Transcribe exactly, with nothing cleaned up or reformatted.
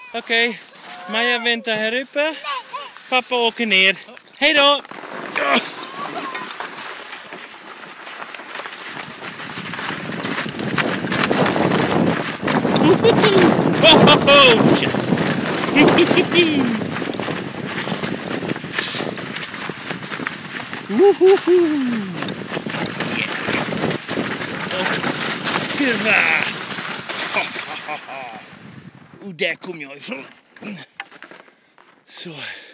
Oké, okay. Maja wint här uppe. Pappa åker ner. Hej då! Hurra! Och där kom jag ifrån. Så.